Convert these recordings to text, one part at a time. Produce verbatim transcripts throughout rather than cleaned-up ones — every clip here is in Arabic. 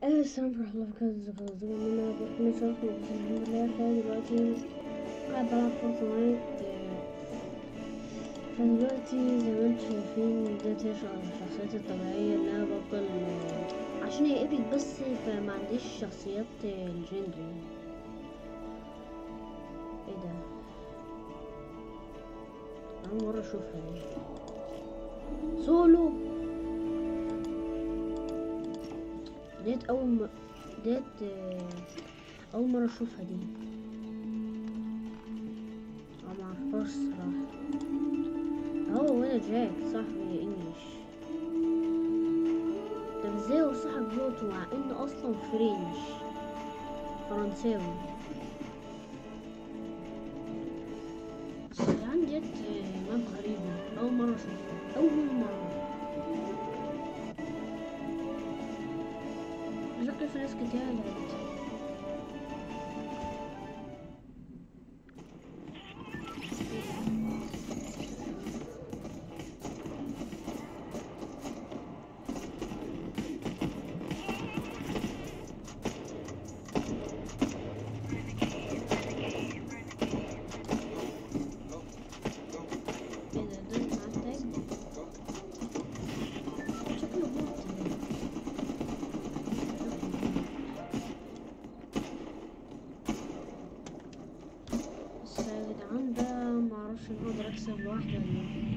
ايه السلام ورحمة الله وبركاته. ازيكم يا جماعة؟ احنا شرف الحمد لله. فدلوقتي قاعد بلعب فورتنايت. فدلوقتي زي ما انتم شايفين ديت هي الشخصيات الطبيعية اللي انا بفضل عشان هي ايبك بس، فما عنديش شخصيات الجندري. ايه ده؟ اول مرة اشوفها دي سولو. ديت اول م... ديت اول مرة اشوفها دي، انا معرفهاش الصراحة. هو وانا جاك صاحبي انجلش. طب ازاي هو صاحب لوتو مع انه اصلا فرنش فرنساوي؟ بس عندي جت ماب غريبة اول مرة اشوفها، اول مرة. شكل في ناس كتير لعبتها. معرفش ان اقدر اكسب لوحدي ولا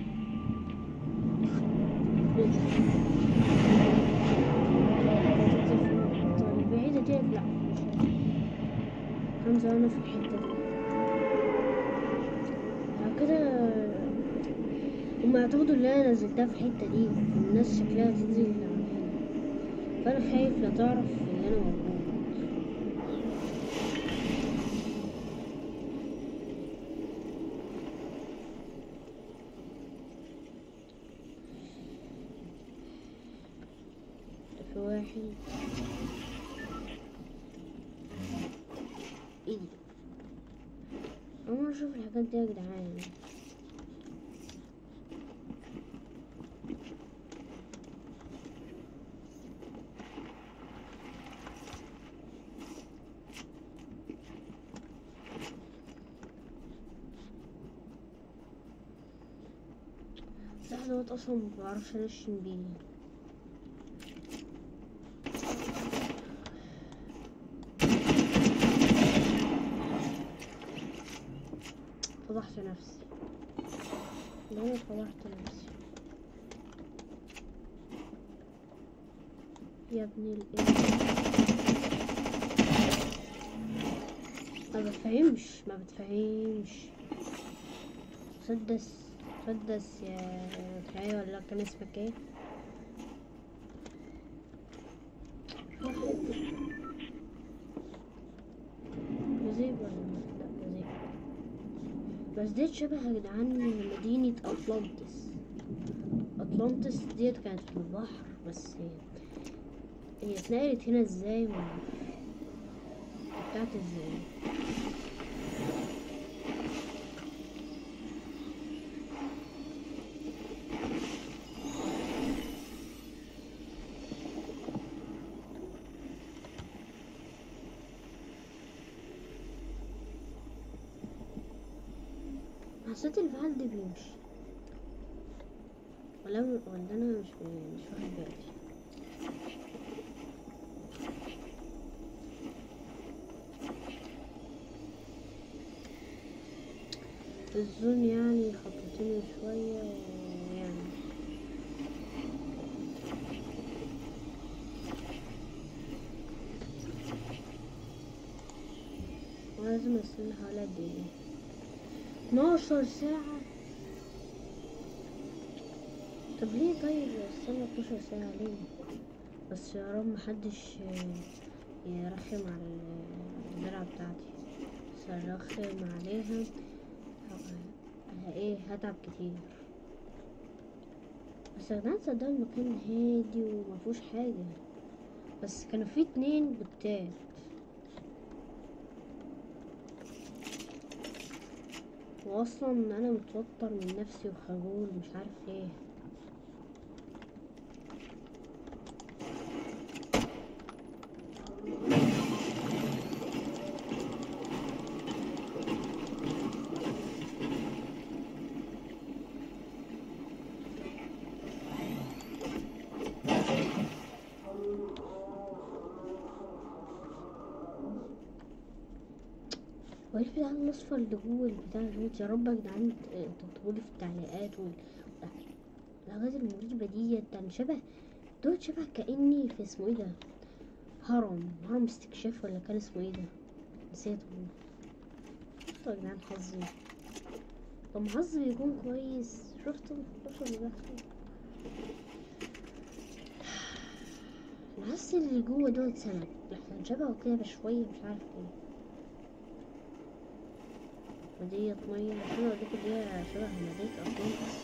ايه. البعيدة ديت لا، هنزل انا في الحتة دي كده. هما يعتقدوا ان انا نزلتها في الحتة دي، الناس شكلها تنزل هنا، فانا خايف لا تعرف ان انا موجود. في واحد ايه دي؟ اول مرة اشوف الحاجات دي يا جدعان. السلاح دوت اصلا مبعرفش انشن بيه. فضحت نفسي، انا فضحت نفسي يا ابني الايه. ما بتفهمش ما بتفهمش مسدس مسدس يا تخيل، ولا كان اسمك ايه؟ جزيب ولا لا جزيب؟ بس ديت شبه يا جدعان مدينة أطلانتس. أطلانتس ديت كانت في البحر، بس هي اتنقلت هنا ازاي؟ بتاعت ازاي؟ حسيت الفعل ده بيمشي، ولا ولا انا مش مش واخد بالي. الزون يعني خطوتين شوية يعني. ولازم استنى حوالي قد ايه؟ اتناشر ساعة. طب ليه طيب استنى اتناشر ساعة ليه؟ بس يا رب محدش يرخم على الدرع بتاعتي، بس ارخم عليها ايه هتعب كتير. بس يا جدعان صدقني المكان هادي ومفيهوش حاجة، بس كانوا في اتنين بوتات. واصلا انا متوتر من نفسي وخجول مش عارف ليه. هو ايه البتاع الاصفر اللي جوه البتاع دوت؟ يا رب يا جدعان تكتبولي في التعليقات وال الحاجات المريبة ديت. يعني شبه دوت، شبه كأني في اسمه ايه ده، هرم هرم استكشاف ولا كان اسمه ايه ده، نسيت والله. شفتوا يا جدعان حظي؟ طب ما حظي بيكون كويس. شفتوا شفتوا اللي بيحصل؟ العسل اللي جوه دوت سمك، لحسن شبهه كده بشوية، مش عارف ايه. وديت مية، عشان اوريكم دي شبه مدينة أطلانتس.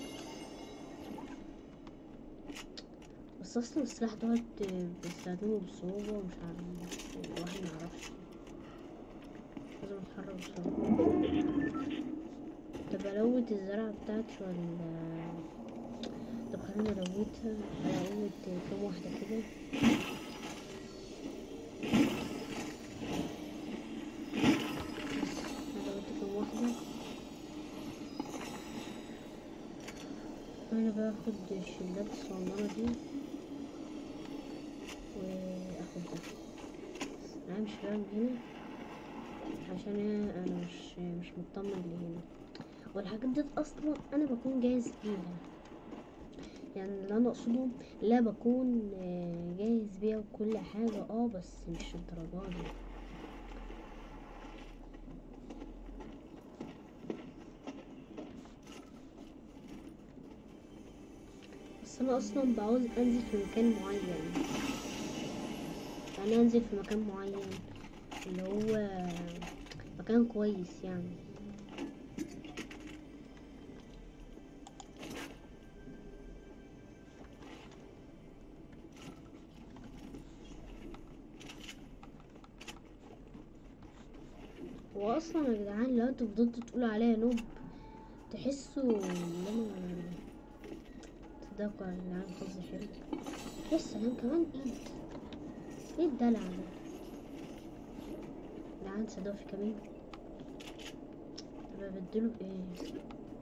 بس اصلا السلاح دوت بيستخدمه بصعوبة، ومش عارف الواحد معرفش، لازم اتحرك بسرعة. طب الوت الزرعة بتاعتي ولا؟ طب خلينا الوتها، الوت كام واحدة كده. الوت كام واحدة. انا باخد الشلات الصغيرة دي واخد ده. انا مش فاهم هنا عشان انا مش مش مطمن لهنا، والحاجات دي اصلا انا بكون جاهز بيها. يعني اللي انا اقصده لا، بكون جاهز بيها وكل حاجة، اه بس مش الدرجات دي. بس انا اصلا بعوز انزل في مكان معين، يعني انزل في مكان معين اللي هو مكان كويس يعني. واصلا يا جدعان لو انتوا فضلتوا تقولوا عليا نوب، تحسوا ان انا تصدقوا يا جدعان حظي حلو. يا سلام، كمان ايد ايه الدلع ده يا جدعان؟ صدافي كمان ببدله بايه؟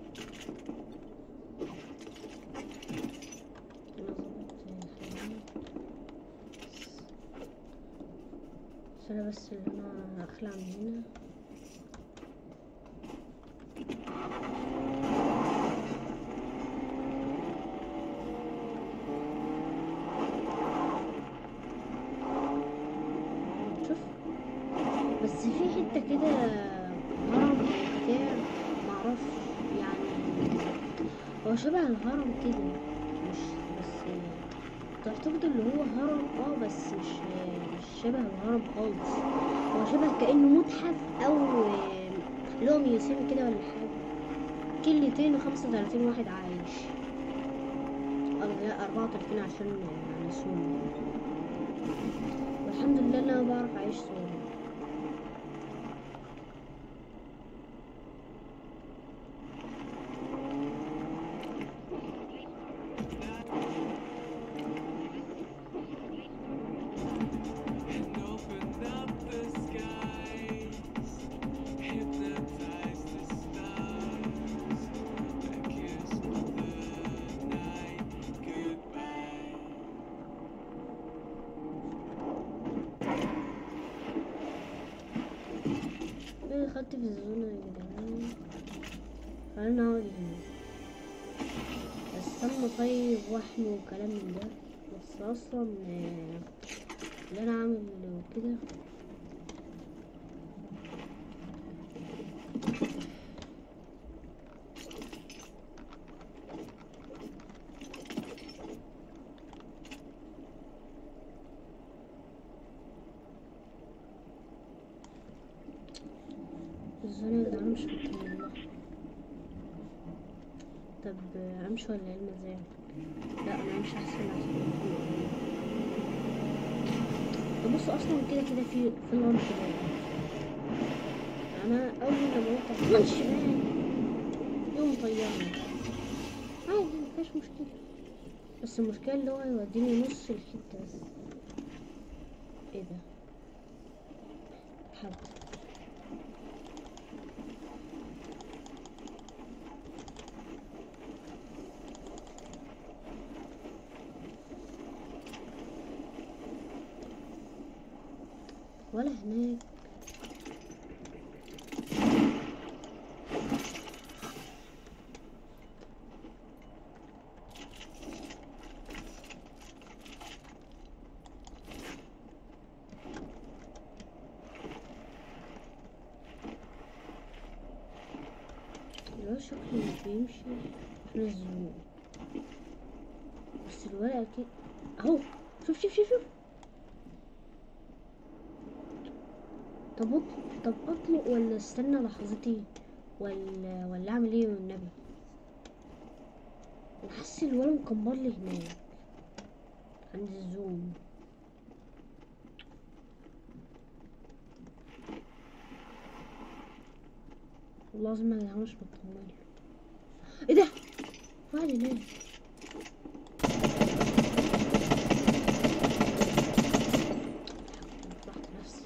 انا بس اللي انا اخلع من هنا. شوف بس في حته كده هرم بتاع معرفش يعني، هو شبه الهرم كده، مش بس تعتقد اللي هو هرم اه بس مش مش شبه الهرم خالص. هو شبه كأنه متحف او اللي هو ميوزيوم كده ولا حاجة. كلتين وخمسة وتلاتين واحد عايش، او لا اربعة وتلاتين عشان يعني سوري، والحمد لله ان انا بعرف اعيش سوري. ايه خدت في الزونة يا جدعان؟ خلينا اقعد هنا استنى طيب وحم وكلام من ده. بس اصلا اللي انا عامل كده الزونة ده مش مكملة. طب امشي ولا ايه المزاج؟ لا انا مش احسن عشان بصوا اصلا كده كده في في الغرب كده. انا اول لما قلت على الشمال يوم طيرني عادي مفيش مشكلة، بس المشكلة اللي هو يوديني نص الحتة بس. ايه ده حد ولا هناك؟ شكله مش بيمشي عشان الزوم، بس الولد اكيد اهو. شوف شوف شوف شوف. طب اطلق طب اطلق ولا استنى لحظتي، ولا ولا اعمل ايه والنبي؟ انا حاسس الولد مكبر لي هناك عند الزوم. والله لازم انا مش مطمن. ايه ده؟ فعلا هناك. رحت نفسي.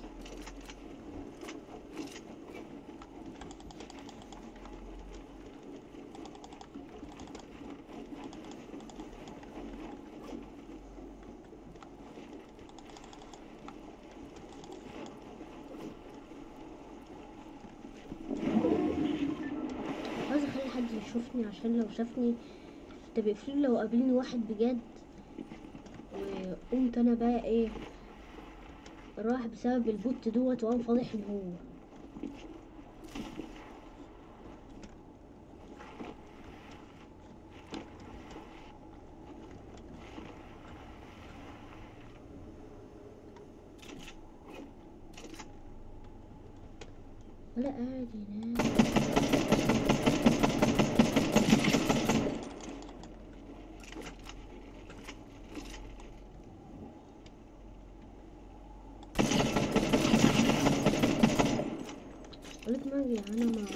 عايز اخلي حد يشوفني، عشان لو شافني ده بيقفلوا لو قابلني واحد بجد، وقمت انا بقى ايه راح بسبب البوت دوت وقام فاضح ان هو. ولا قاعد هناك. قلت ما اجي انا ما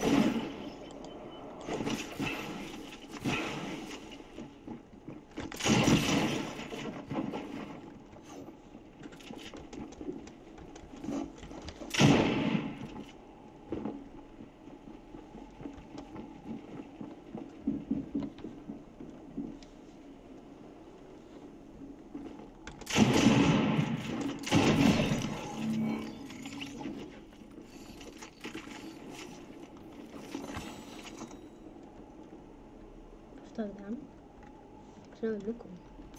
شفتها يا جدعان عشان اقول لكم.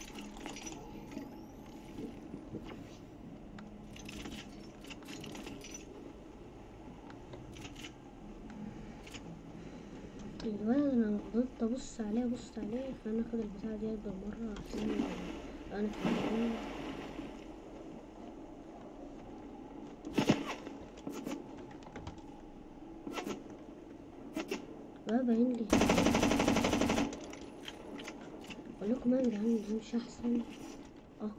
الولد انا فضلت ابص عليه ابص عليه فانا اخد البتاعه ديت بالمره عشان انا كمان بقى باين لي. اقول لكم يا جدعان دي مش احسن. اه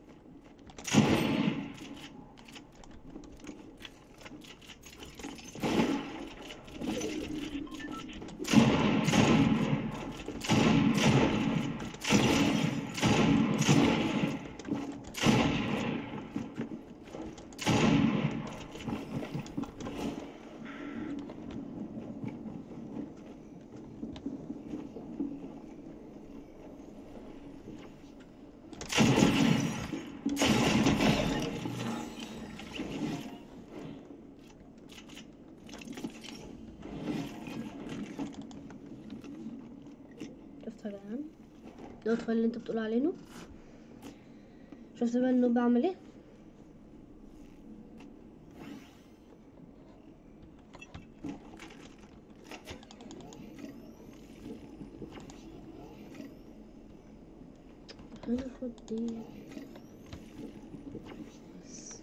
شفت يا جدعان ده الطفل اللي انت بتقول عليه. شفت بقى النوب بعمل ايه؟ هناخد دي بس.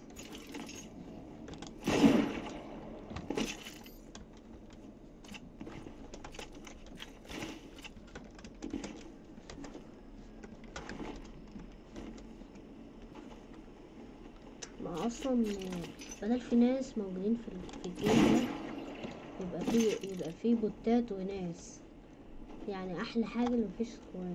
ما اصلا بدل في ناس موجودين في في الجيم ده يبقى في يبقى في بوتات وناس، يعني احلى حاجه اللي مفيش سكواد.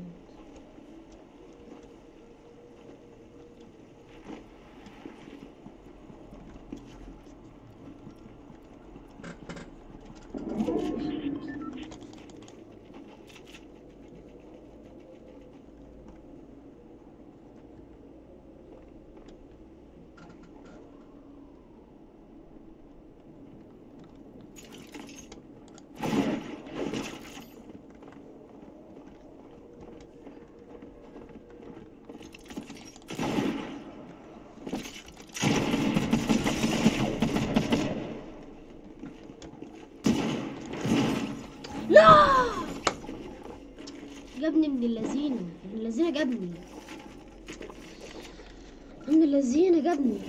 ابن اللذينة، ابن اللذينة جابني، ابن اللذينة جابني.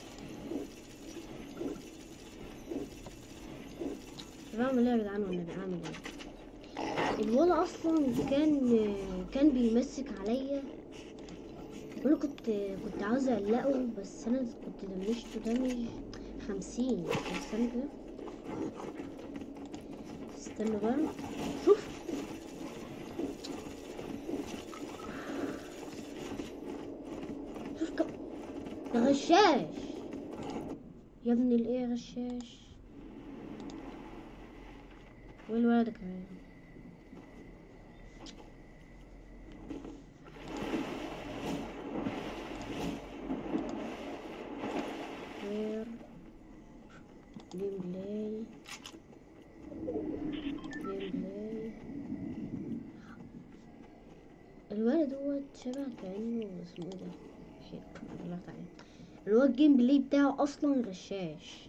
بعمل ايه يا جدعان ولا بعمل ايه؟ الولد اصلا كان كان بيمسك عليا وانا كنت كنت عاوز اقلقه، بس انا كنت دمجته دمج خمسين. استنى كده، استنى بقى شوف. شوف كم ده غشاش يا ابن الايه، غشاش. والولد كمان وير جيم بلاي جيم بلاي. الولد دوت شبه كأنه اسمه ايه ده، شيك الله تعالى. الولد الجيم بلاي بتاعه اصلا غشاش.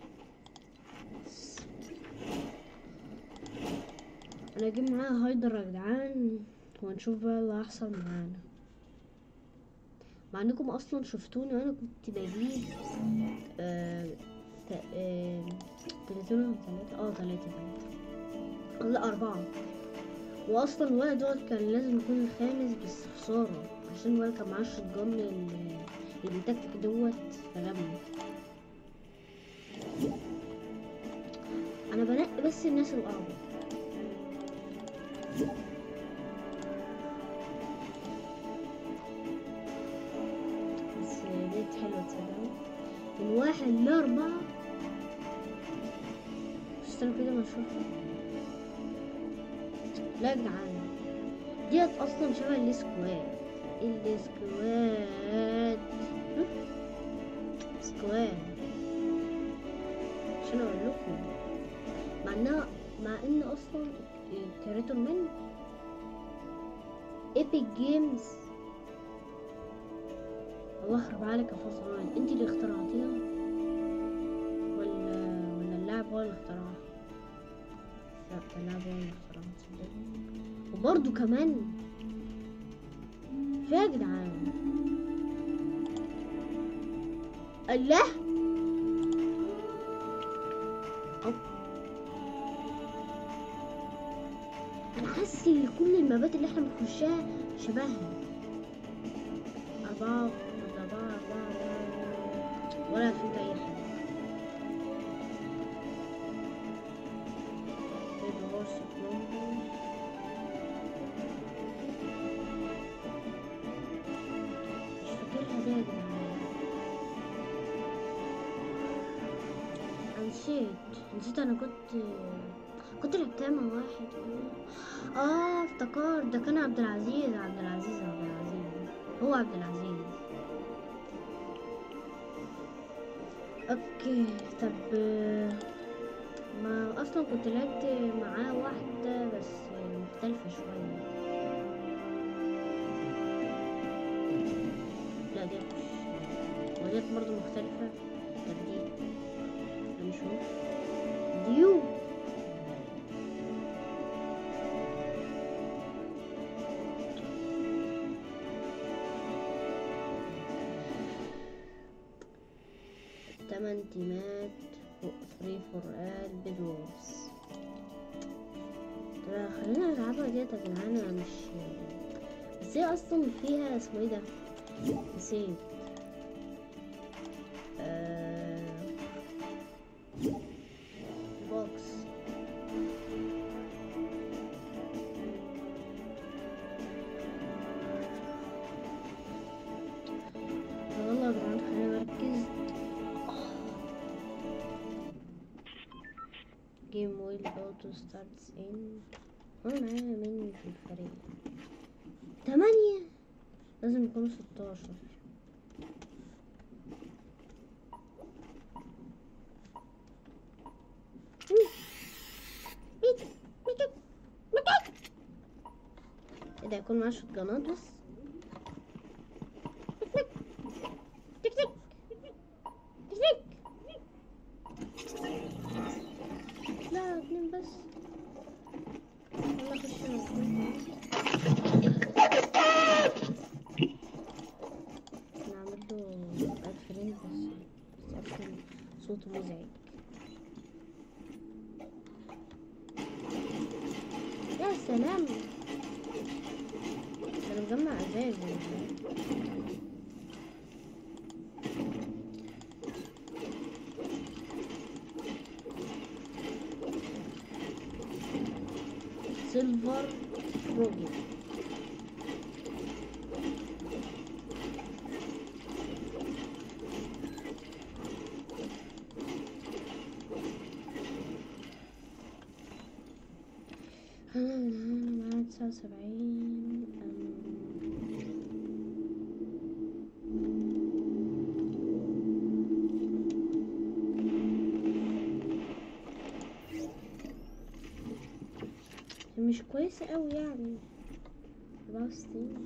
انا اجيب معاه هايدر يا جدعان ونشوف بقى اللي هيحصل معانا. مع انكم اصلا شفتوني وانا كنت بجيب آه آه تلاتين تلاتة اه تلاتة تلاتة لا اربعة. واصلا الولد دوت كان لازم يكون الخامس بس خسارة عشان الولد كان معاه الشotgun اللي بيتكتك دوت فغبني. انا بنقي بس الناس الاقرب. بس ديت حلوة تصدقوا، من واحد لأربعة. استنى كده ما اشوفها. لا يا جدعان ديت اصلا شبه السكواد. السكواد سكواد عشان اقول لكم، مع انها مع ان اصلا كريتون من ايبك جيمز. الله يخرب عليك يا فصلان، انت اللي اخترعتيها ولا ولا اللاعب هو اللي اخترعها؟ لا اللاعب هو اللي اخترعها تصدقوا. وبرضه كمان في يا جدعان الله انا حاسس ان كل المابات اللي احنا بنخشها شبهها. أربعة أربعة أربعة ولا فهمت أي حاجة. مش فاكرها دي يا جدعان. أنا نسيت نسيت أنا كنت كنت لعبتها مع واحد. اه افتكرت ده كان عبد العزيز عبد العزيز عبد العزيز هو عبد العزيز. اوكي طب ما اصلا كنت لعبت معاه واحدة بس مختلفة شوية. لا دي مش وديت برضه مختلفة. طب دي نشوف ديو. تمن تيمات فري فورقات بيدوز. طب خلينا نلعبها ديت يا جدعان. انا مش بس هي اصلا فيها اسمه ايه ده، نسيت. آه... بوكس والله يا جدعان خلينا نركز. جيم ويل اوتو ستارتس ان. وانا معايا مين في الفريق؟ تمانية. لازم يكونوا ستاشر. ايه ده، يكون معاه شوتجانات بس. لا اتنين بس. يلا خش. بس اصلا صوته مزعج. يا سلام، انا مجمع ازاز ولا حاجة. سيلفر روجر. معاه تسعة وسبعين. مش كويسة اوي يعني. أربعة وستين.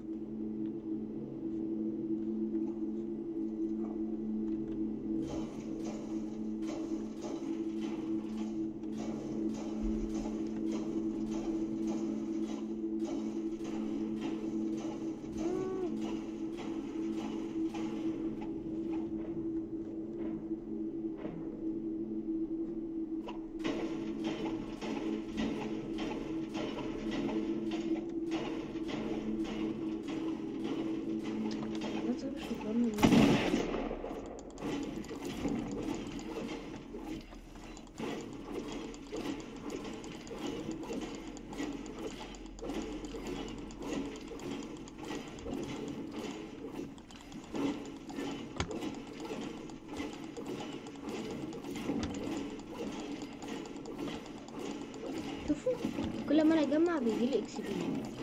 شوفوا كل ما انا اجمع بيجيلي اكس بي.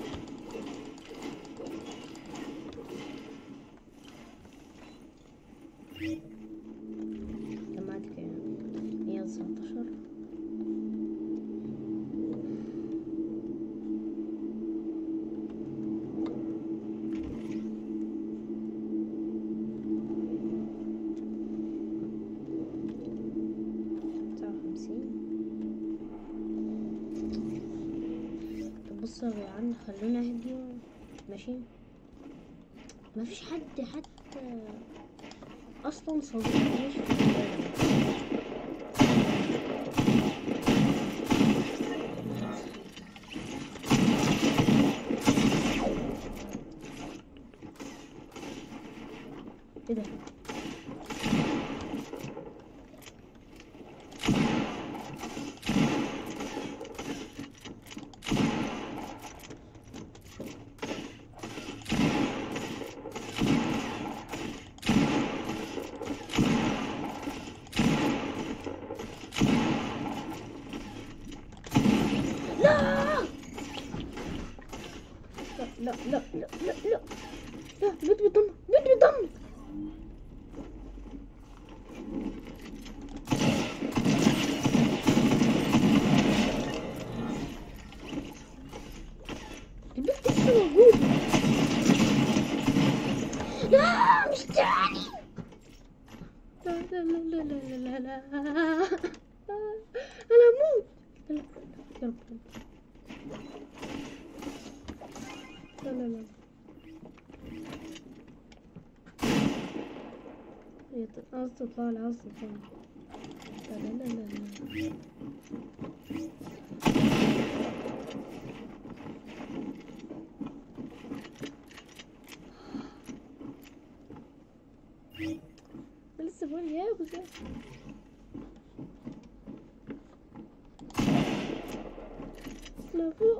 جمعت كام؟ مية وتسعتاشر. تسعة وخمسين. بصوا يا جدعان، خلونا اهدي ماشي. مفيش حد حتى اصلا صديق مش في البلد. ايه ده؟ لا لا لا لا لا لا، بيت بيضم بيت بيضم. البيت لسه موجود. لا مش تاني. لا لا لا لا لا لا لا، انا اموت. لا يا رب. لا لا لا، عاوز تطلع لي، عاوز تطلع. لا لا لا لا. لسه بقول يا ابو زياد. لا فوق.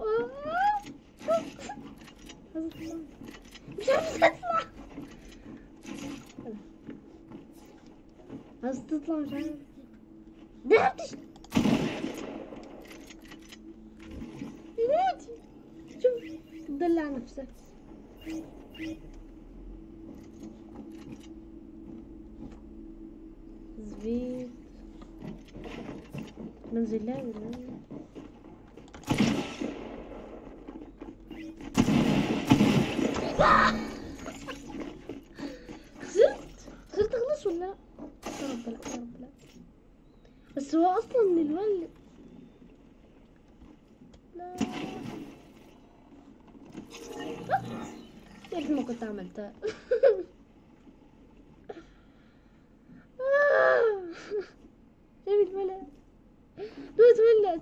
عاوز اطلع، مش عارفه اطلع. عاوز تطلع مش عارف. ضحكتش. موتي. شوف تدلع نفسك. زبيب منزل لا ولا خسرت. خسرت اخلص ولا لا؟ يا رب لا، يا رب لا. بس هو اصلا من الولد. لا يا ريت ما كنت عملتها.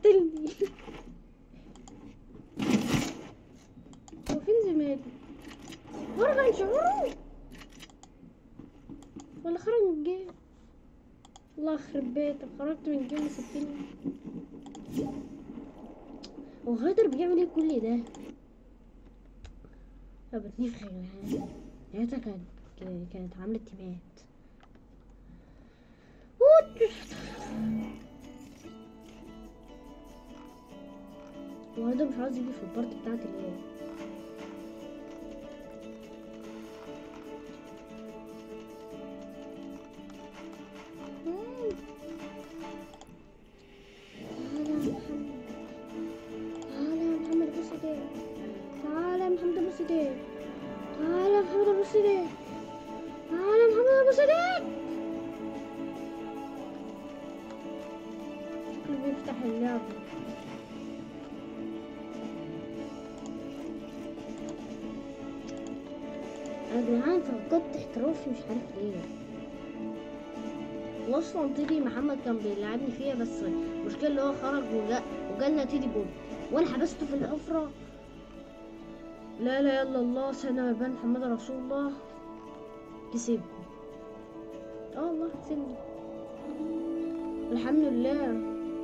قاتلني. هو فين زميلي؟ ورا بنش ورا ولا خرج من الجيم؟ الله يخرب بيتك، خرجت من الجيم وسبتني. هو غادر بيعمل ايه كل ده؟ لا بتنفخ يا جدعان، لقيتها كانت كانت عاملة تيمات. وهذا مش عاوز يجي في البارت بتاعتي ليه؟ تعالى يا محمد بص ايديك، تعالى يا محمد بص ايديك، تعالى يا محمد بص ايديك، تعالى يا محمد بص ايديك. شكله بيفتح اللعبة. يا جدعان فقدت احترافي مش عارف ليه. واصلا تيدي محمد كان بيلعبني فيها، بس المشكله اللي هو خرج وجا وجالنا تيدي بوب وانا حبسته في الحفره. لا لا الا الله سيدنا ونبينا محمد رسول الله. كسب. اه والله كسبني الحمد لله.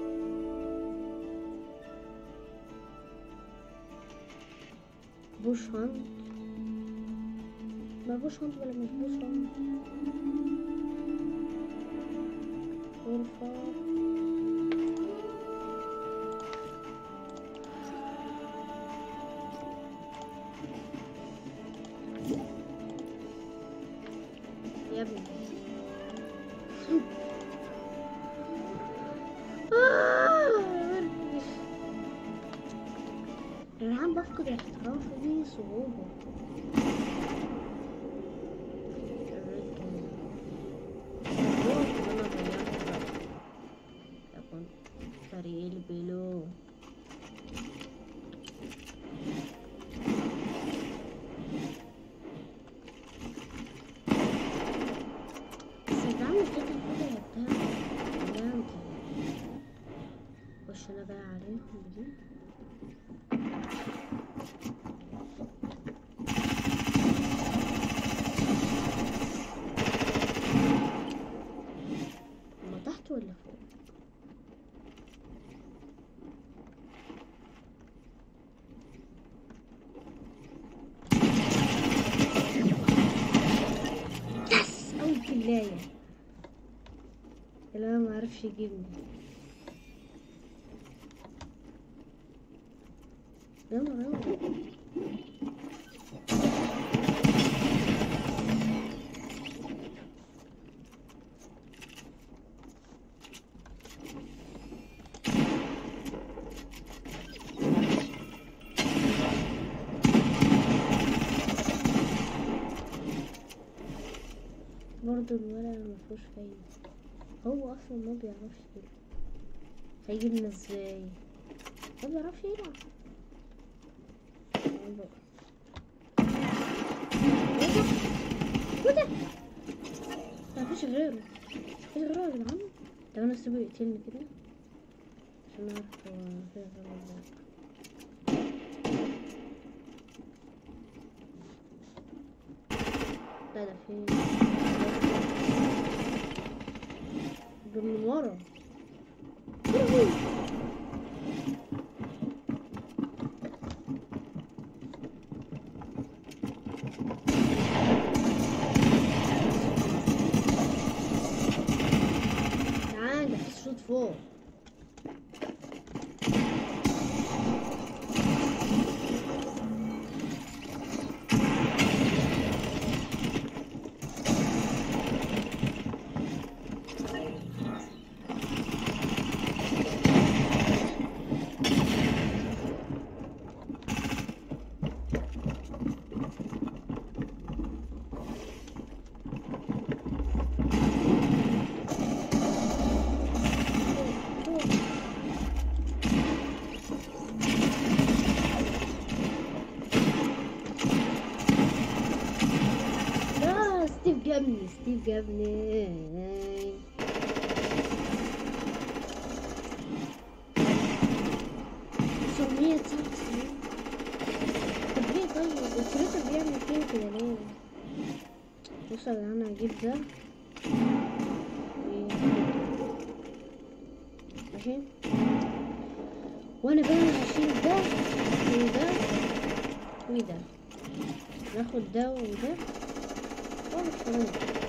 بوش هاند، ما بوش هاند ولا مش بوش هاند. غرفة يا ابني. انا عم بفقد احترافي دي صعوبة. فريق البلو بس انت عامل كده كده لعبتها جامد. خش انا بقى عليهم دي. هما تحت ولا فوق؟ كلاية لا ما عرفش يجيبني. يلا يلا برضه الولد مفيهوش فايدة، هو اصلا ما بيعرفش يلعب. هيجيبنا ازاي؟ ما بيعرفش يلعب. وده مفيش غيره، مفيش غيره يا جدعان. طب انا اسيبه يقتلني كده عشان اعرف هو فيه غيره ولا لا. لا ده فين؟ ده من ورا. تعال ده في صوت فوق. ستيف جابني ستيف جابني هجيب ده ماشي، وانا بقى هشيل ده وده وده، ناخد ده وده خالص كمان،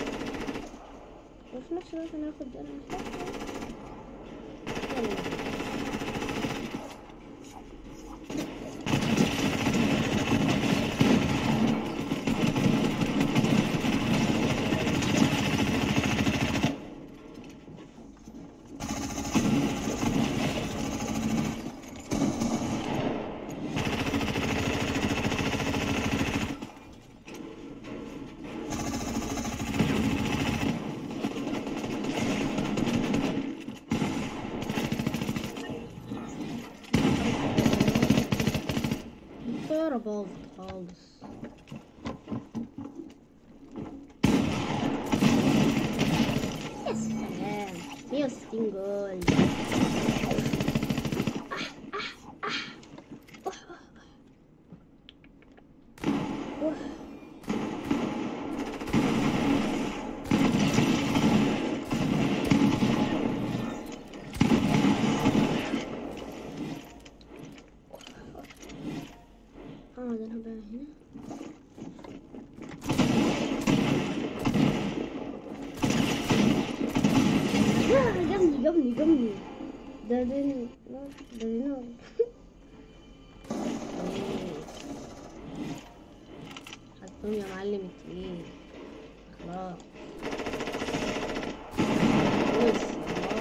وفي نفس الوقت ناخد ده. انا محتاج الطيارة باظت خالص. يا سلام، مية وستين جول. اه ده انا بقى هنا جابني جابني جابني ده ده ده ده حطهم يا معلم التقيل خلاص. بص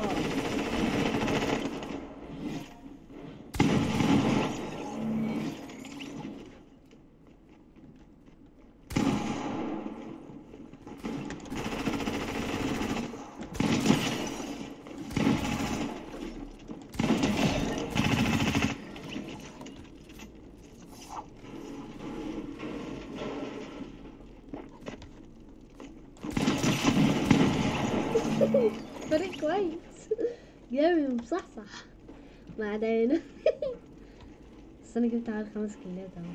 فريق كويس جامد مصحصح مع داينا. بس انا جبت على خمس كيلات اهو.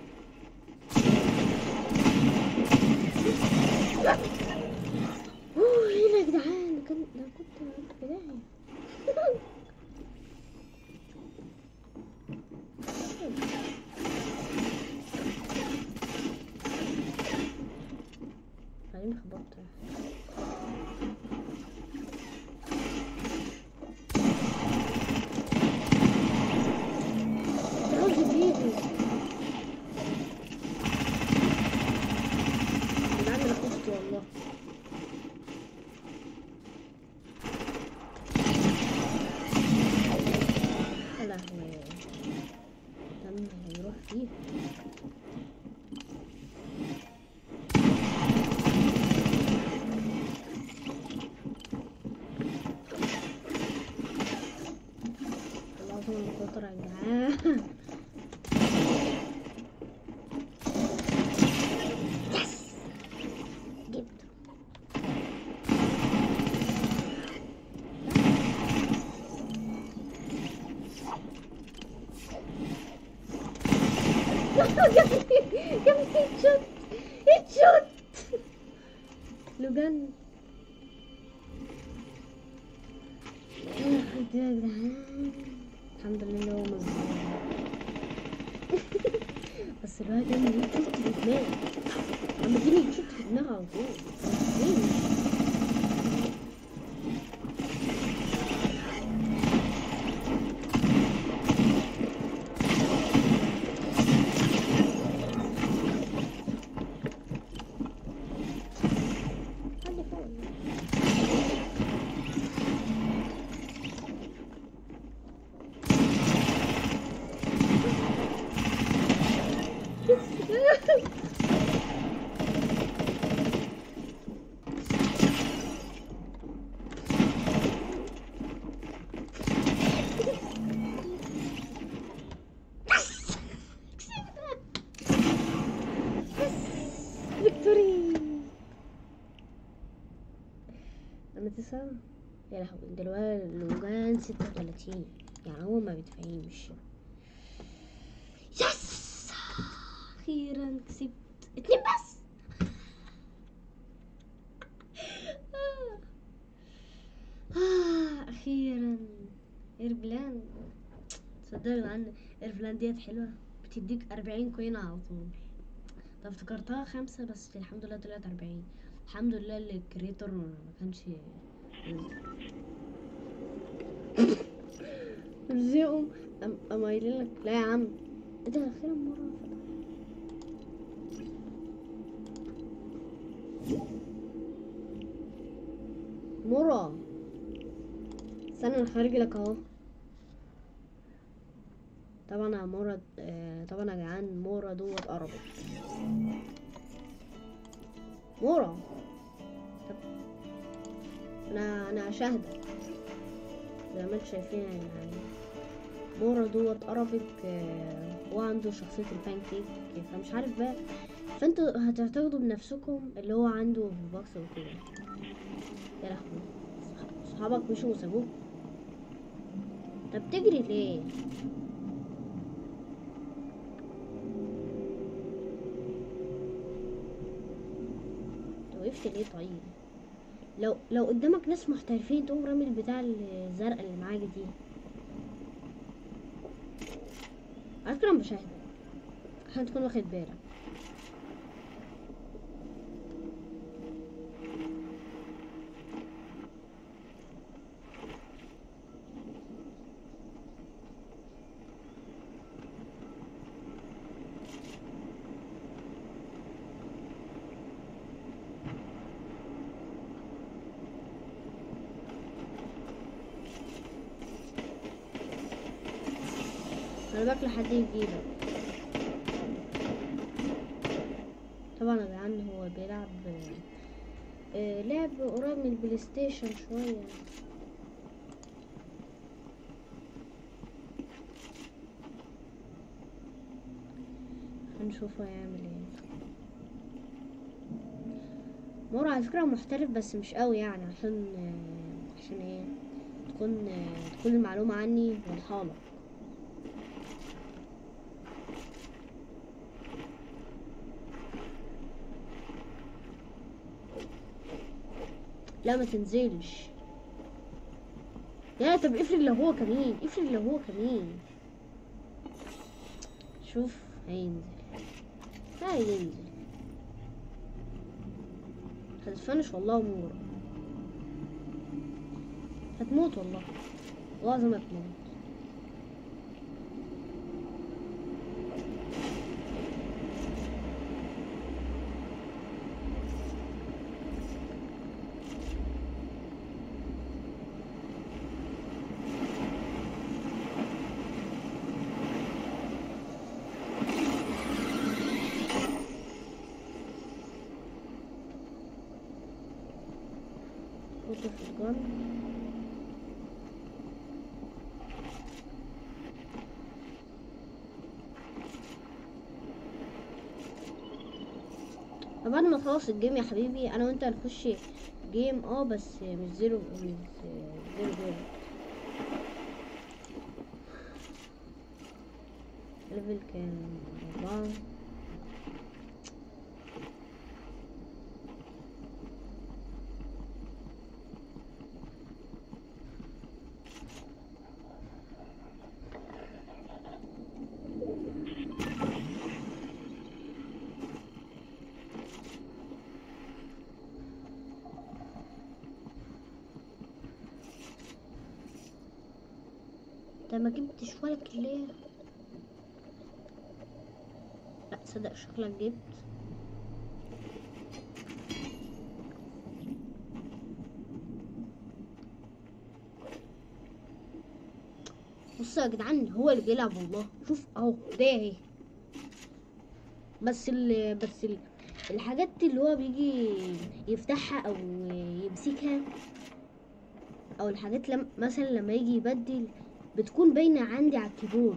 اوه هنا يا جدعان، كان ده كنت في داهية. خليني خبطت والله. يا لهوي دم هيروح فيه. لازم القطر يا جدعان. يا ابني هيتشوت هيتشوت لوجان. يا جدعان الحمد لله هو مظبوط. بس الواد ده لما يتشوت في دماغي، لما تيجي يتشوت في دماغي على طول. لما تسعة يا لهوي دلوقتي لوجان ستة وتلاتين، يعني هو ما بيدفعينش. يس اخيرا كسبت اتنين بس. اخيرا ايربلان. تصدقوا عن ايربلان ديت حلوه، بتديك أربعين كوين على طول. طب افتكرتها خمسة بس الحمد لله طلعت أربعين. الحمد لله اللي الكريتور ما كانش رزقهم. أم أم قايلين لك لا يا عم. ايه ده اخيرا مرة مرة. استنى انا خارج لك اهو. طبعا يا مرة آه طبعا يا جدعان مرة دوت قربت. مرة طب انا انا شاهدة زي ما انتوا شايفين يعني. مرة دوت قربت آه هو عنده شخصية البانكيك، فمش عارف بقى. فانتوا هتعتقدوا بنفسكم اللي هو عنده في بوكس وكده. يا لهوي صحابك مشوا وسابوك. طب تجري ليه؟ وقفت ليه طيب؟ لو لو قدامك ناس محترفين تقوم رامي البتاع الزرقاء اللي معاك دي. على فكرة انا بشاهدك عشان تكون واخد بالك. خلي بالك لحد يجيبك. طبعا يا جدعان هو بيلعب آه لعب قريب من البلاي ستيشن شوية. هنشوفه هيعمل ايه. مورا على فكرة محترف بس مش قوي يعني، عشان آه عشان ايه تكون آه تكون المعلومة عني واضحة لك. لا ما تنزلش. لا طب افرض لو هو كمين، افرض لو هو كمين. شوف هينزل هينزل. هتفنش والله مورا. هتموت والله لازم هتموت. حطه في الجن. بعد ما تخلص الجيم يا حبيبي انا وانت هنخش جيم اه بس مش زيرو مش زيرو زيرو. ليفل كام؟ أربعة. انت ما جبتش ولا كليه؟ لا صدق شكلك جبت. بصوا يا جدعان هو اللي بيلعب والله. شوف اهو ده اهي. بس ال بس ال الحاجات اللي هو بيجي يفتحها او يمسكها، او الحاجات لم مثلا لما يجي يبدل بتكون باينه عندي على الكيبورد.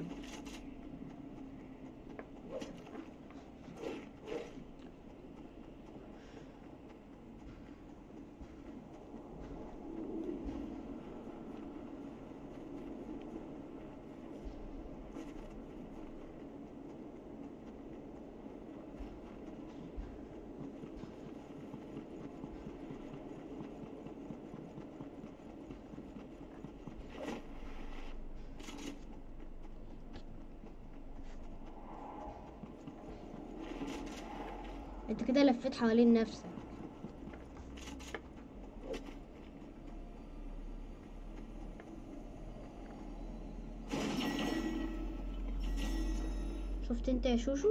انت كده لفيت حوالين نفسك. شفت انت يا شوشو؟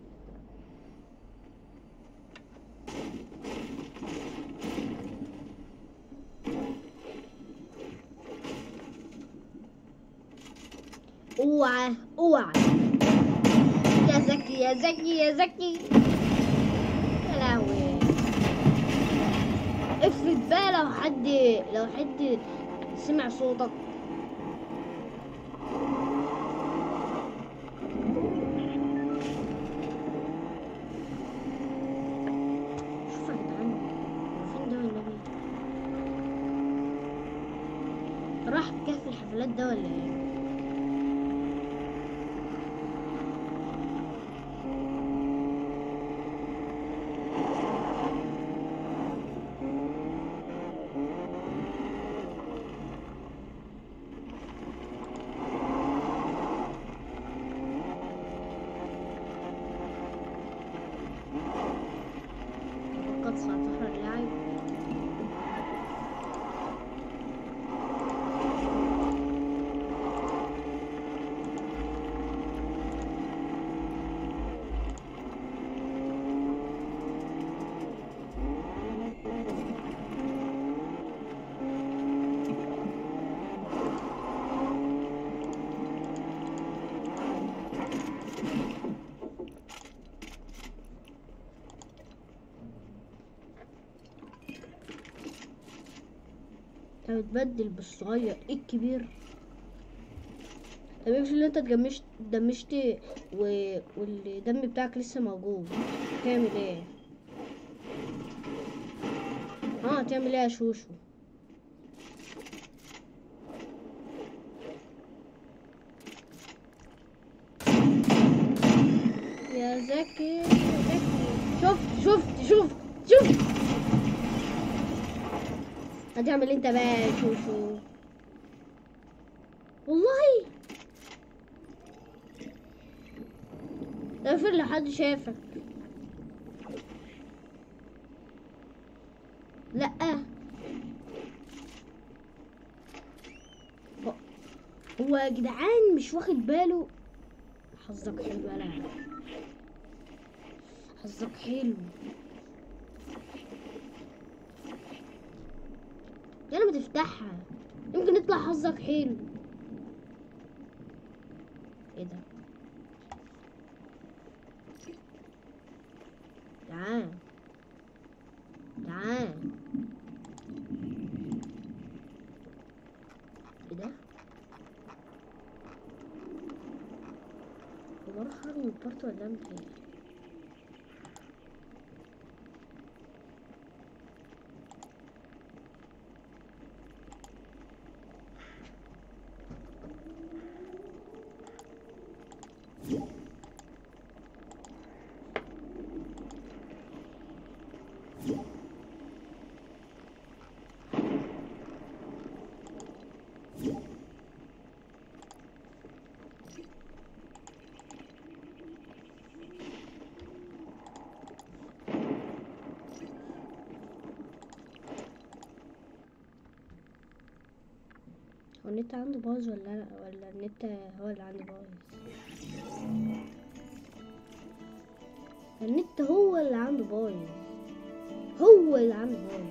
اوعى اوعى يا زكي يا زكي يا زكي. يا لهوي. افرض بقى لو حد لو حد سمع صوتك. شوف يا جدعان، فين ده والنبي؟ راح كهف الحفلات ده ولا ايه؟ فقط تسعتاشر لاعب. انت بتبدل بالصغير ايه الكبير؟ طب مش اللي انت اتجمشت دمشت و... والدم بتاعك لسه موجود، تعمل ايه؟ اه تعمل ايه يا شوشو؟ يا زكي يا زكي. شفت شفت شفت شفت. هتعمل انت بقى يا شوشو؟ والله ده افرض لو حد شافك. لا هو يا جدعان مش واخد باله. حظك حلو يا لعبة، حظك حلو. يلا ما تفتحها، يمكن يطلع حظك حلو. ايه ده؟ تعال تعال. ايه ده؟ هو اروح ارمي البارت ولا اعمل ايه؟ هو النت عنده باظ ولا لا، ولا النت هو اللي عنده باظ؟ النت هو اللي عنده باظ، هو اللي عنده باظ.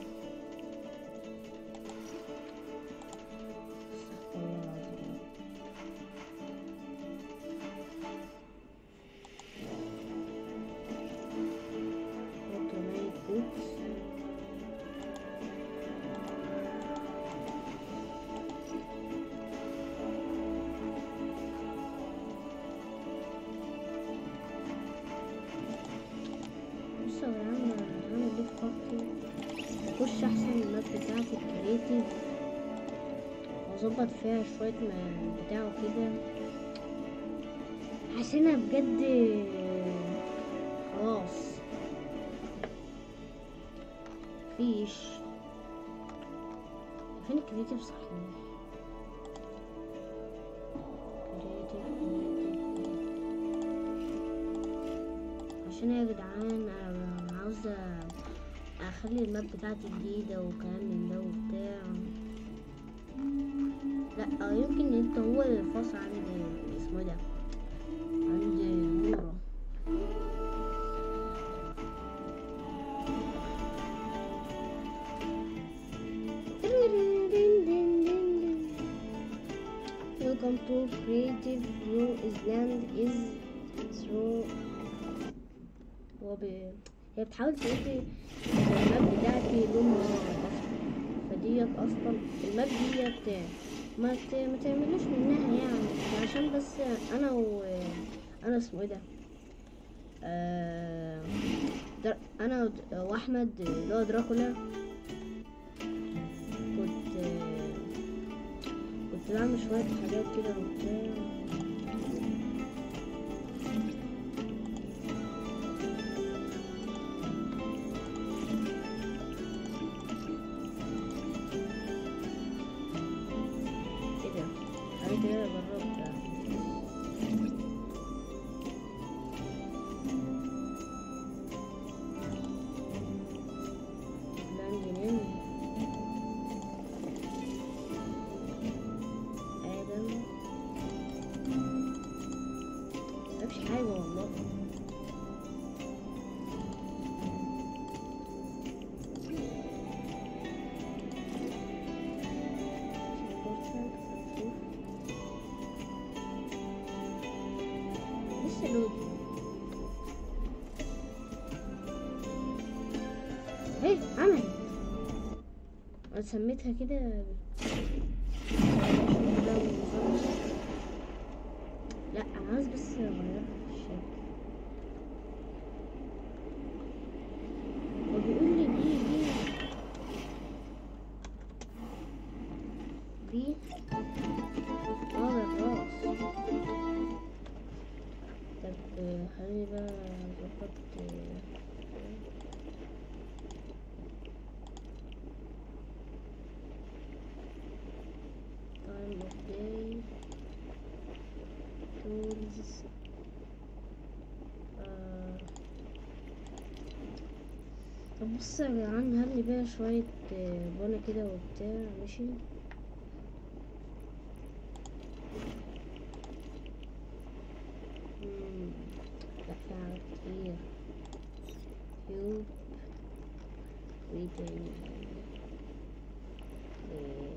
اخش احسن الماب بتاعتي الكريتيف واظبط فيها شوية ما بتاعه كده، حاسينها بجد خلاص مفيش. فين الكريتيف صحيح؟ كريتيف عشان يا جدعان انا عاوزة اخلي الماب بتاعتي جديدة وكلام من ده وبتاع. لا يمكن انت هو اللي فاصل عندي اسمه ده عندي نورة. Welcome to Creative New Island is through. هو ب... هي بتحاول تقولي الماب بتاعتي لون نهار اصلا، فديت اصلا الماب ديت ما ت... ما تعملوش منها يعني، عشان بس انا و انا اسمه ايه ده آه... در... انا ود- واحمد اللي هو دراكولا كنت كنت بعمل شوية حاجات كده وبتاع. ايه ده؟ انا كده جربت لاند نيم ادم مفيش حاجة والله. لسه لود ايه عملت، انا سميتها كده. لا انا عايز بس اغيرها في الشكل. هو بيقول لي بي بي بي اه ده الراس. طب خليني بقى اظبط time of day tools. آه. طب بص يا جدعان هبني بقى شوية آه، بنا كده وبتاع ماشي. مم. لا في حاجات كتير كيوب وايه تاني آه،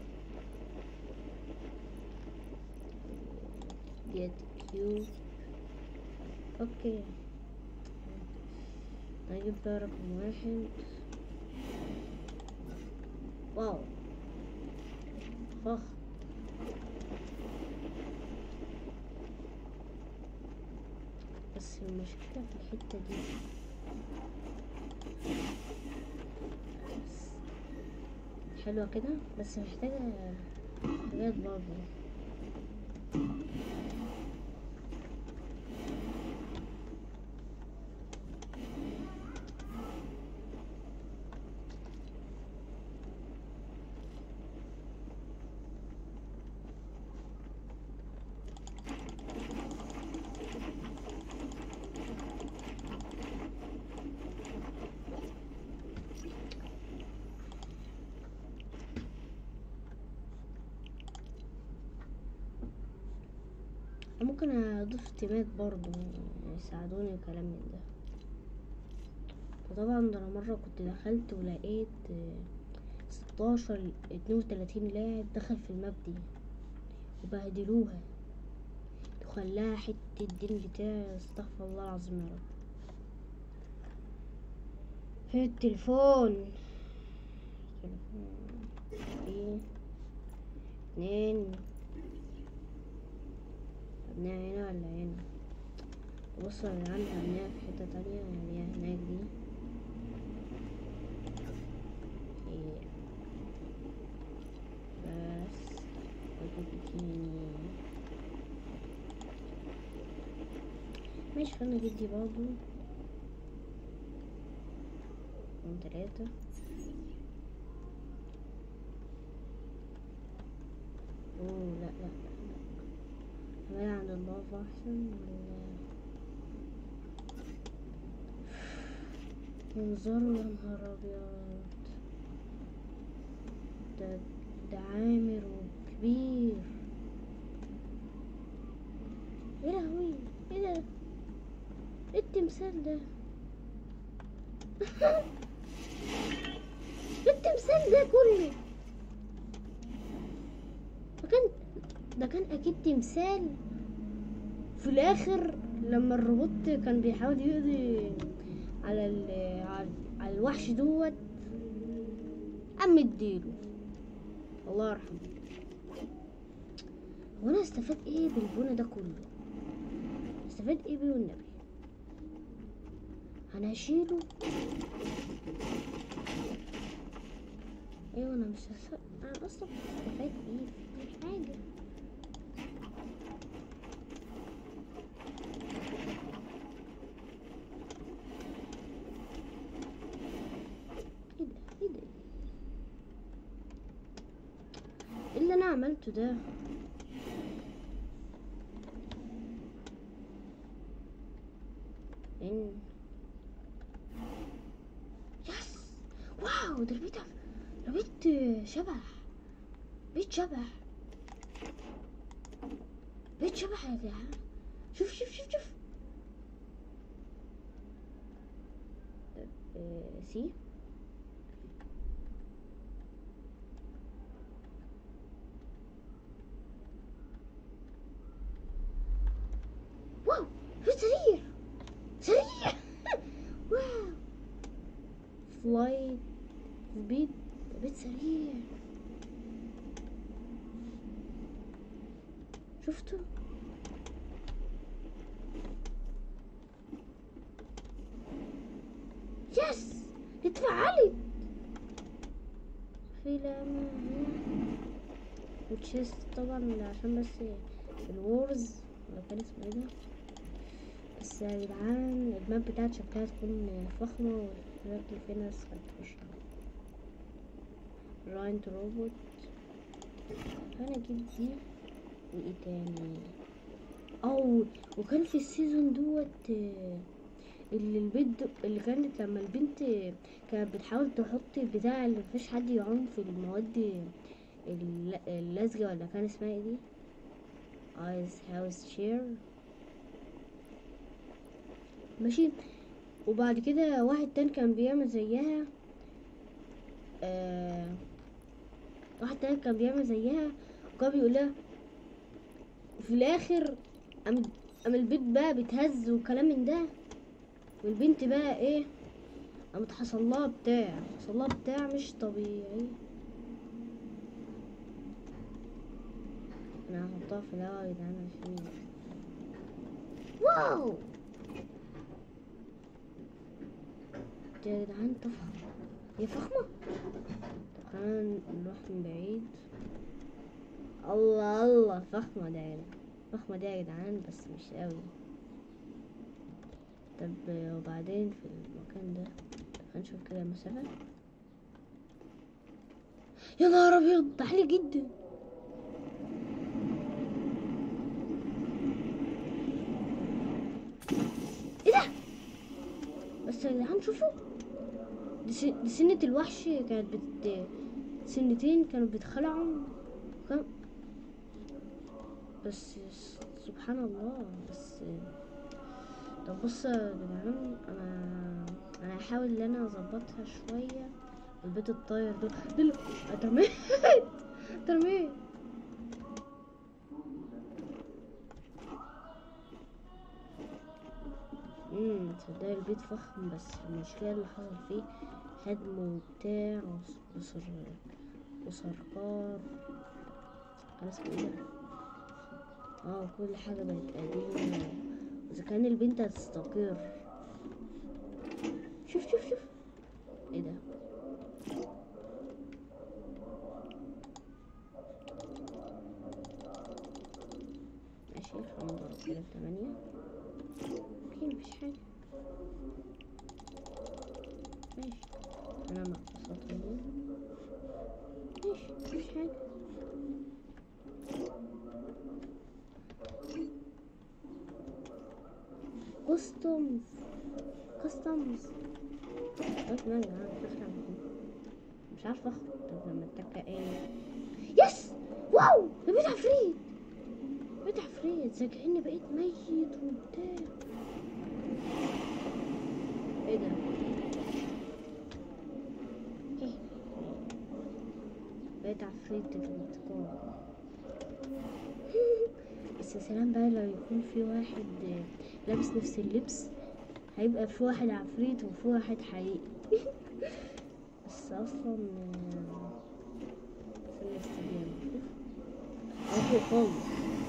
ديت كيوب. اوكي هجيب بقى رقم واحد. واو فخ. بس المشكلة في الحتة دي بس حلوة كده بس محتاجة حاجات برضه. ممكن اضيف تيمات برضو يساعدوني وكلام من ده. فطبعا ده انا مرة كنت دخلت ولقيت ستاشر اتنين وتلاتين لاعب دخل في الماب دي وبهدلوها وخلاها حتة الدين بتاعي. استغفر الله العظيم يا رب. في التليفون تليفون في اتنين ابنها هنا ولا هنا؟ بص انا عندي ابنها في حتة تانية يعني هي هناك دي. إيه. بس ودي ماشي خلينا نجيب دي برضو من تلاتة. اوه لا لا لا كمان عند اللافا احسن ولا منظره يا نهار ابيض. ده ده عامر وكبير. يا لهوي، ايه ده؟ ايه التمثال ده؟ ايه التمثال ده كله؟ ده كان ده كان اكيد تمثال. في الاخر لما الروبوت كان بيحاول يقضي على ال على, على الوحش دوت، قام مديله. الله يرحمه. وانا استفاد ايه بالبنى ده كله؟ استفاد ايه بيه والنبي؟ انا هشيله. ايوه انا مش هس... انا اصلا استفاد ايه في حاجه؟ ايه ده ايه ده؟ ايه اللي انا عملته ده؟ ان يس. واو، ده البيت ده بيت شبح. بيت شبح. بيت شبح يا جدعان. شوف شوف شوف شوف. آه سي. واو، في سرير. سرير. واو. فلايت بيت. ده بيت سرير. شفتوا؟ يس، اتفعلت. في لما وتشيست طبعا عشان بس الوورز، ولا كان اسمه ايه ده؟ بس يا جدعان الماب بتاعت شكلها تكون فخمة والراجل في ناس هتخش. راينت روبوت. انا اجيب دي. وايه تاني؟ او وكان في السيزون دوت اللي البنت اللي كانت لما البنت كانت بتحاول تحط بتاع اللي مفيش حد يعوم في المواد اللزجة، ولا كان اسمها ايه دي؟ ايس هاوس شير. ماشي. وبعد كده واحد تاني كان بيعمل زيها. آه واحد تاني كان بيعمل زيها وكان بيقولها. وفي الاخر قام قام البيت بقى بتهز وكلام من ده. والبنت بقى ايه؟ قامت حصل لها بتاع حصل لها بتاع مش طبيعي. انا هحطها في الهوا يا جدعان عشان واو. يا جدعان تفخم. هي فخمة. طب خلينا نروح من بعيد. الله الله، فخمة ده يا جدعان. فخمة دي يا جدعان بس مش قوي. طب وبعدين في المكان ده هنشوف كده المسافة. يا نهار ابيض، ده عالي جدا. ايه ده؟ بس يا جدعان شوفوا، دي, س... دي سنة الوحش كانت بت سنتين كانوا بيتخلعوا. كان... بس سبحان الله. بس طب بص يا جدعان، انا انا هحاول ان انا اظبطها شويه. البيت الطاير ده دل... ترميت ترميت. امم تصدقي البيت فخم، بس المشكله اللي حصل فيه هدم وبتاع وصر وصركار. كان اسمه ايه ده؟ اه كل حاجه بقت قديمه. اذا كان البنت هتستقر. شوف شوف شوف. ايه ده؟ ماشي، خلينا نضرب كده في تمانية. اوكي مفيش حاجة. ماشي. انا مع السطر دي. ماشي مفيش حاجة. كاستمز كاستمز قلت ما يا جدعان تفهم مش عارفه اخرج. طب لما اتكى ايه؟ يس واو ده بيت عفريت، بيت عفريت زي كأني بقيت ميت وبتاع. ايه ده؟ ايه بقيت عفريت الانتقام. بس يا سلام بقى لو يكون في واحد لابس نفس اللبس، هيبقى في واحد عفريت وفي واحد حقيقي. بس اصلا ثانية استبيان شوف فوق خالص.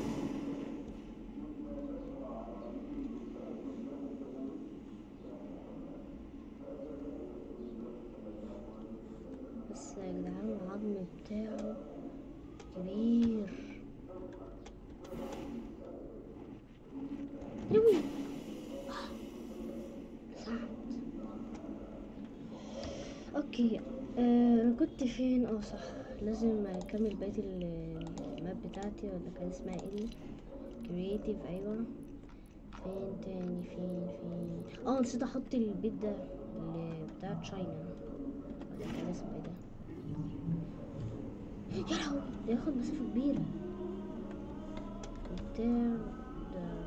بس يا جدعان العظم بتاعه كبير قوي. ساعد. اوكي آه كنت فين؟ اه صح، لازم اكمل بقية الماب بتاعتي، ولا كان اسمها ايه؟ كرييتيف. ايوه فين تاني؟ فين فين اه نسيت احط البيت ده اللي بتاع تشاينا، ولا كان اسمه ايه ده؟ يا لهوي ده ياخد مسافة كبيرة وبتاع ده.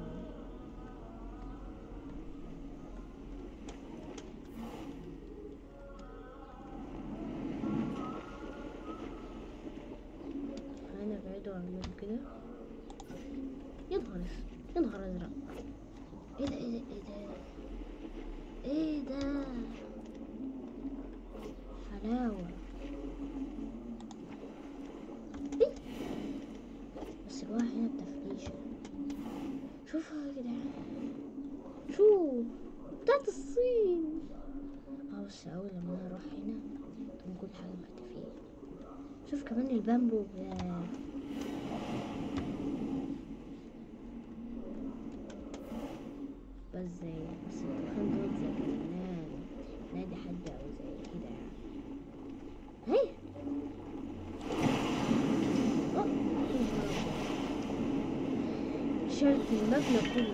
انا بعيد واعمل كده. يا نهار اسود، يا نهار ازرق. ايه ده ايه ده ايه ده ايه ده؟ حلاوة. إيه؟ بس الواحد هنا بتفريشة. شوفها يا جدعان، شوف بتاعت الصين. اه بس اول لما انا اروح هنا تكون كل حاجة مختفية. شوف كمان البامبو ده. بس زي بس الدخان دول زي كأنها نادي حد او زي كده يعني. هي اه شريت المبنى كله،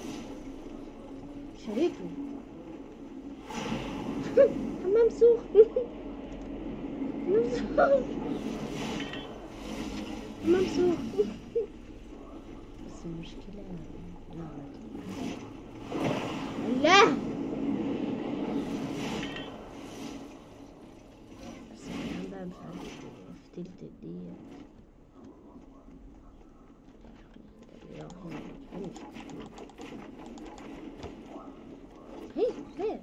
شريته. حمام سخن. حمام سخن حمام سخن. بس المشكلة لا بس الكلام بقى مش عارف في تلت الدقيقة. هي هي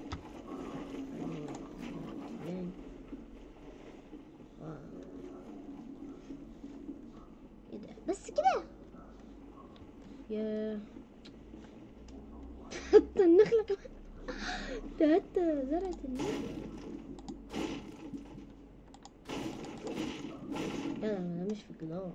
ايه ده بس كده؟ يا حتى النخلة كمان، ده حتى زرعت النخلة. لا لا ده مش في الجدار.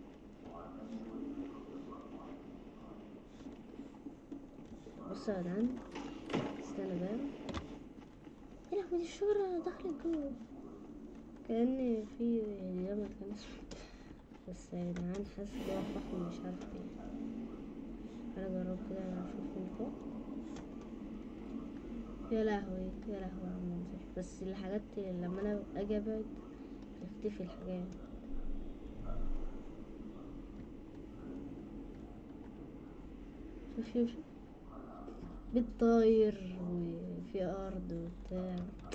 بصوا يا جدعان استنى بقى. يا لهوي دي الشجرة دخلت جوه كأن في هدية ما كانش. بس يا جدعان حاسس جوه فحم مش عارف ايه. انا اجرب كده اشوف من فوق. يا لهوي يا لهوي على المنظر. بس الحاجات لما انا اجي ابعد تختفي الحاجات. شوف شوف شوف بيت طاير وفي ارض وبتاع.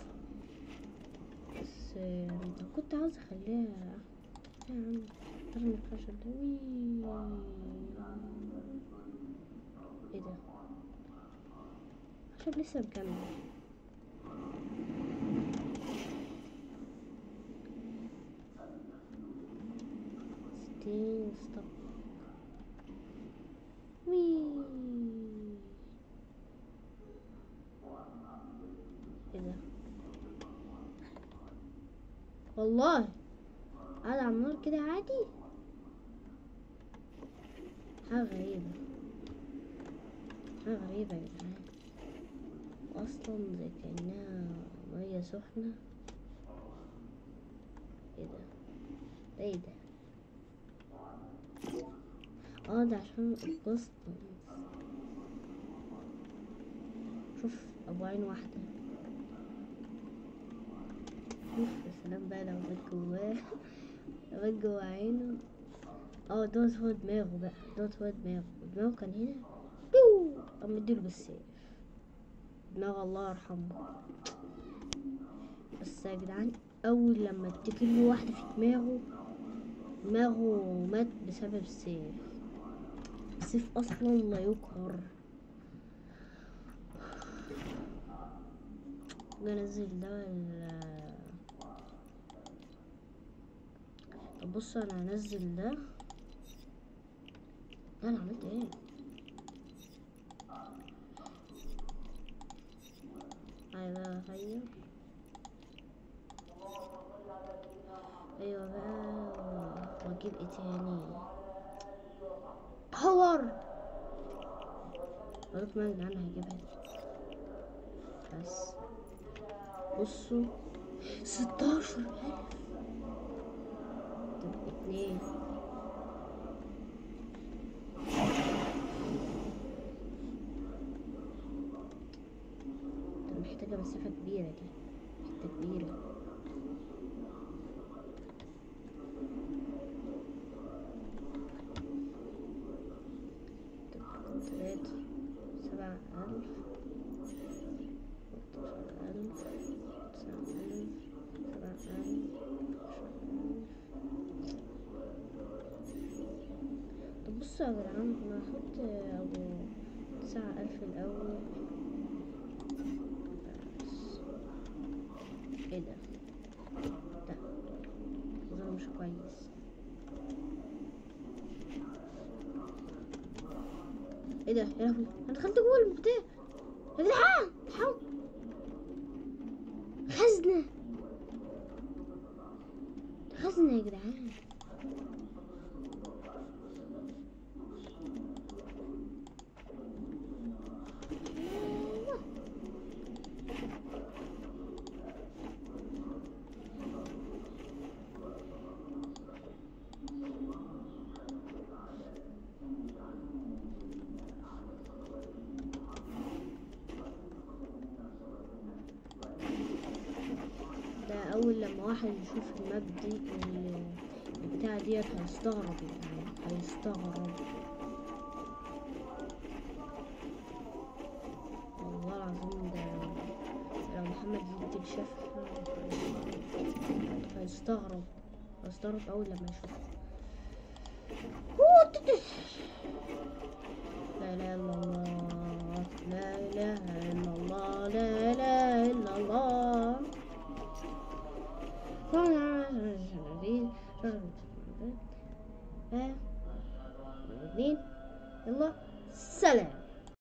بس انت كنت عاوز اخليها يا عم ترمي الخشب ده. ايه ده؟ الخشب لسه مكمل. ستين ستوب. وي ايه ده؟ والله قاعد على النار كده عادي. حاجة غريبة، حاجة غريبة يا جدعان. اصلا زي كأنها مية سخنة. ايه ده؟ ده ايه ده؟ اه ده عشان القسط. شوف ابو عين واحدة. يا سلام بقى لو بات جواه، لو بات جوا عينه. اه دوت هو دماغه بقى، دوت هو دماغه، دماغه كان هنا بيو، قام مديله بالسيف. دماغه الله يرحمه. بس يا جدعان اول لما اتكل له واحدة في دماغه، دماغه مات بسبب السيف. السيف اصلا لا يقهر. ننزل ده ولا؟ طب بص انا هنزل ده. لا انا عملت ايه؟ ايوه هيا، ايوه بقى. واجيب ايه تاني؟ باور. قلت ما يا جدعان هجيبها. بس بصوا ستاشر الف تبقى اتنين. طب محتاجة مسافة كبيرة دي، حتة كبيرة. تبقى تلاتة، سبعة ألف، ستاشر ألف، تسعة ألف، سبعة ألف. طب بصوا يا جدعان انا هحط ابو تسعة ألف الأول. بس ايه ده؟ ده ظهر مش كويس. ايه ده يا لهوي، انا دخلت جوه البتاع يا جدعان. حاول خزنة، خزنة يا جدعان. ده اول لما واحد يشوف الماب دي البتاع ديت هيستغرب يعني، هيستغرب والله العظيم. ده لو محمد جديد شافها هيستغرب، هيستغرب اول لما يشوفها. لا اله الا الله، لا اله الا الله، لا اله الا الله. اتنين